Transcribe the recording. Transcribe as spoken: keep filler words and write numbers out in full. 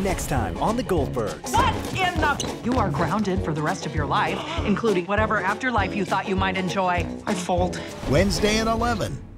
Next time on the Goldbergs. What in the... You are grounded for the rest of your life, including whatever afterlife you thought you might enjoy. I fold. Wednesday at eleven.